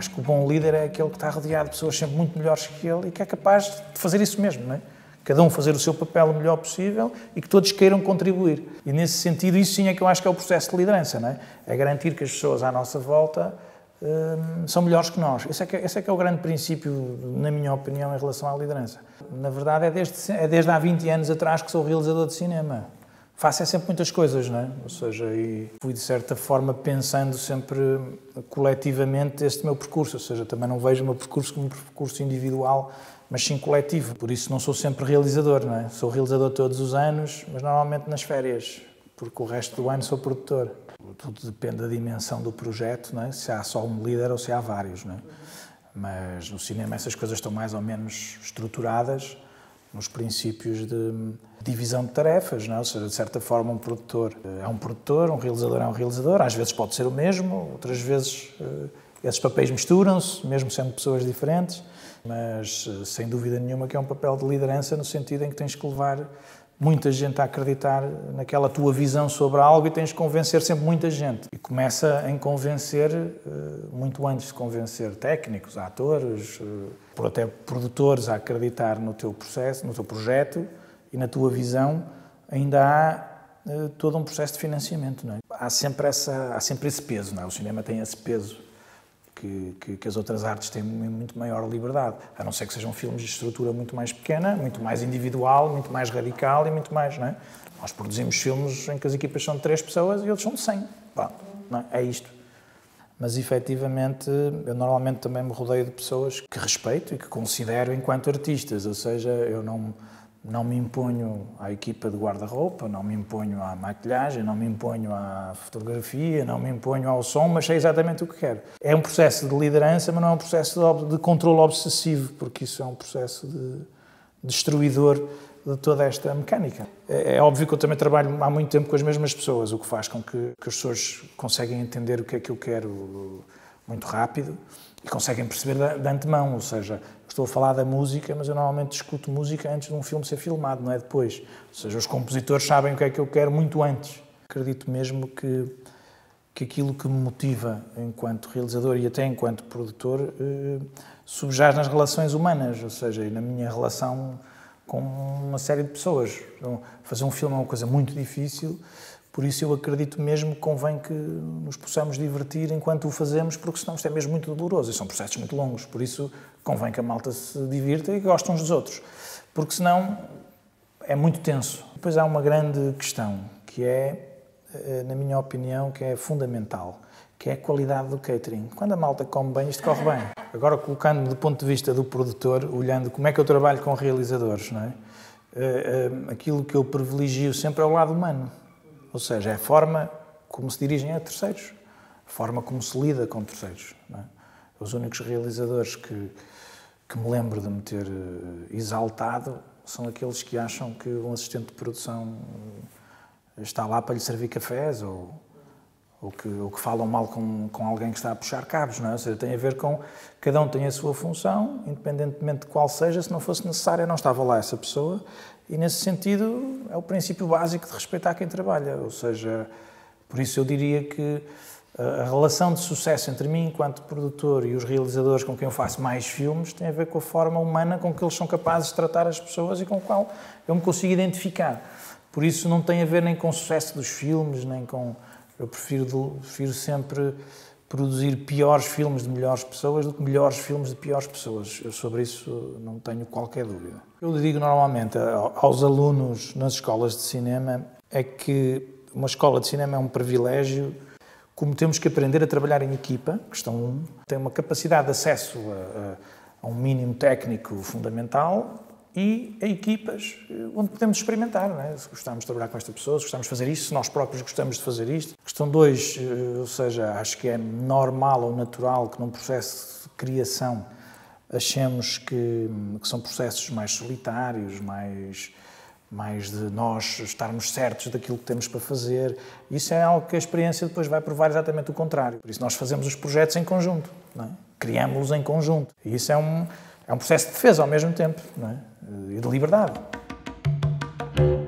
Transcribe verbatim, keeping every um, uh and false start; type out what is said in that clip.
acho que o bom líder é aquele que está rodeado de pessoas sempre muito melhores que ele e que é capaz de fazer isso mesmo, não é? Cada um fazer o seu papel o melhor possível e que todos queiram contribuir. E nesse sentido, isso sim é que eu acho que é o processo de liderança, não é? É garantir que as pessoas à nossa volta hum, são melhores que nós. Esse é que, esse é que é o grande princípio, na minha opinião, em relação à liderança. Na verdade, é desde, é desde há vinte anos atrás que sou realizador de cinema. Faço é sempre muitas coisas, não é? Ou seja, e fui de certa forma pensando sempre coletivamente este meu percurso, ou seja, também não vejo o meu percurso como um percurso individual, mas sim coletivo. Por isso não sou sempre realizador, não é? Sou realizador todos os anos, mas normalmente nas férias, porque o resto do ano sou produtor. Tudo depende da dimensão do projeto, não é? Se há só um líder ou se há vários, não é? Mas no cinema essas coisas estão mais ou menos estruturadas nos princípios de divisão de tarefas, não é? Ou seja, de certa forma um produtor é um produtor, um realizador é um realizador, às vezes pode ser o mesmo, outras vezes esses papéis misturam-se, mesmo sendo pessoas diferentes, mas sem dúvida nenhuma que é um papel de liderança no sentido em que tens que levar muita gente a acreditar naquela tua visão sobre algo e tens de convencer sempre muita gente. E começa em convencer, muito antes de convencer técnicos, atores, por até produtores a acreditar no teu processo, no teu projeto e na tua visão, ainda há todo um processo de financiamento, não é? Há sempre, essa, há sempre esse peso, não é? O cinema tem esse peso que, que, que as outras artes têm muito maior liberdade, a não ser que sejam filmes de estrutura muito mais pequena, muito mais individual, muito mais radical e muito mais, não é? Nós produzimos filmes em que as equipas são de três pessoas e outros são de cem. Bom, não é? É isto. Mas, efetivamente, eu normalmente também me rodeio de pessoas que respeito e que considero enquanto artistas, ou seja, eu não, não me imponho à equipa de guarda-roupa, não me imponho à maquilhagem, não me imponho à fotografia, não me imponho ao som, mas sei exatamente o que quero. É um processo de liderança, mas não é um processo de, de controle obsessivo, porque isso é um processo de destruidor de toda esta mecânica. É, é óbvio que eu também trabalho há muito tempo com as mesmas pessoas, o que faz com que, que as pessoas conseguem entender o que é que eu quero muito rápido e conseguem perceber de, de antemão, ou seja, estou a falar da música, mas eu normalmente discuto música antes de um filme ser filmado, não é depois. Ou seja, os compositores sabem o que é que eu quero muito antes. Acredito mesmo que, que aquilo que me motiva enquanto realizador e até enquanto produtor eh, subjaz nas relações humanas, ou seja, na minha relação com uma série de pessoas. Então, fazer um filme é uma coisa muito difícil, por isso eu acredito mesmo que convém que nos possamos divertir enquanto o fazemos, porque senão isto é mesmo muito doloroso e são processos muito longos, por isso convém que a malta se divirta e goste uns dos outros, porque senão é muito tenso. Depois há uma grande questão, que é, na minha opinião, que é fundamental, que é a qualidade do catering. Quando a malta come bem, isto corre bem. Agora, colocando-me do ponto de vista do produtor, olhando como é que eu trabalho com realizadores, não é? Uh, uh, aquilo que eu privilegio sempre é o lado humano. Ou seja, é a forma como se dirigem a terceiros, a forma como se lida com terceiros, não é? Os únicos realizadores que, que me lembro de me ter exaltado são aqueles que acham que um assistente de produção está lá para lhe servir cafés ou ou que, ou que falam mal com, com alguém que está a puxar cabos, não é? Ou seja, tem a ver com cada um tem a sua função, independentemente de qual seja, se não fosse necessária, não estava lá essa pessoa, e nesse sentido é o princípio básico de respeitar quem trabalha, ou seja, por isso eu diria que a relação de sucesso entre mim enquanto produtor e os realizadores com quem eu faço mais filmes tem a ver com a forma humana com que eles são capazes de tratar as pessoas e com a qual eu me consigo identificar. Por isso não tem a ver nem com o sucesso dos filmes, nem com... Eu prefiro, prefiro sempre produzir piores filmes de melhores pessoas do que melhores filmes de piores pessoas. Eu sobre isso não tenho qualquer dúvida. Eu digo normalmente aos alunos nas escolas de cinema é que uma escola de cinema é um privilégio, como temos que aprender a trabalhar em equipa, questão um, tem uma capacidade de acesso a, a, a um mínimo técnico fundamental, e a equipas onde podemos experimentar, não é? Se gostamos de trabalhar com esta pessoa, se gostamos de fazer isto, se nós próprios gostamos de fazer isto. Questão dois, ou seja, acho que é normal ou natural que num processo de criação achemos que, que são processos mais solitários, mais, mais de nós estarmos certos daquilo que temos para fazer. Isso é algo que a experiência depois vai provar exatamente o contrário. Por isso nós fazemos os projetos em conjunto, não é? Criamos-los em conjunto. E isso é um, é um processo de defesa ao mesmo tempo, não é? E de liberdade.